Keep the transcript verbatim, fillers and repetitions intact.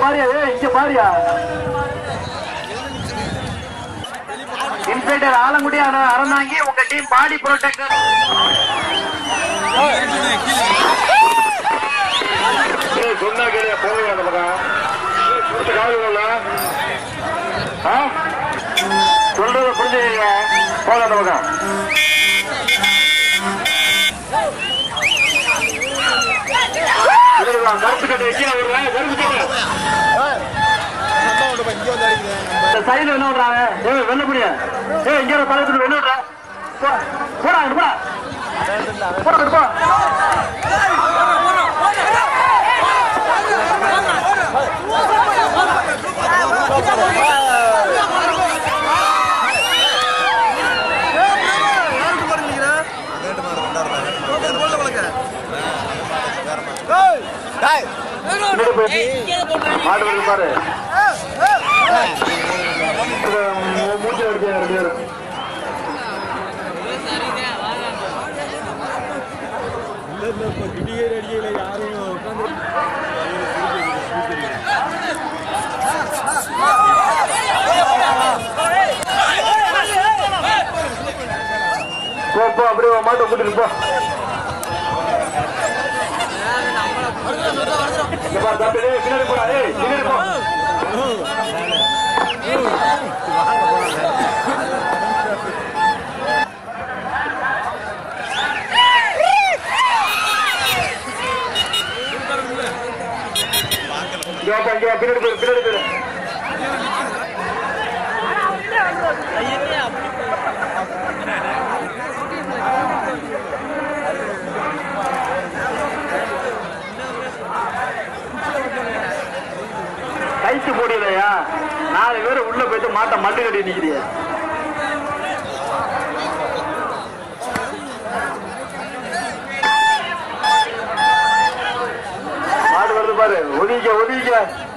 பாரியா இங்க பாரியா இன்ஸ்பெக்டர் ஆலங்குடி அறந்தாங்கி உங்க டீம் பாடி புரோட்டெக்டர் சொன்னா கேளியா போக அந்த பக்கம் சொல்றத புரிஞ்சுக்கீங்க போக அந்த பக்கம் கருப்பு கட்டை வைக்க கருப்பு கட்டை சைடுல என்ன விடுறாங்க ஏ வெள்ள முடியும் ஏ இங்க தலைவர் வெளில விடுற போடா போடா போடா போ மாடு வருது பாரு மூச்சு அடிச்சு ரெண்டு பேரும் போ அப்படியே மாட்டை கூட்டிட்டு போ பின்னாடி போடா பின்னாடி போ பின்னாடி போயிரு பின்னாடி போயிரு கைத்து போடலையா நாலு பேர் உள்ள போயிட்டு மாட்டை மண்டு கட்டி நிக்கிறிய மாடு வருது பாரு ஒதுங்க ஒதுங்க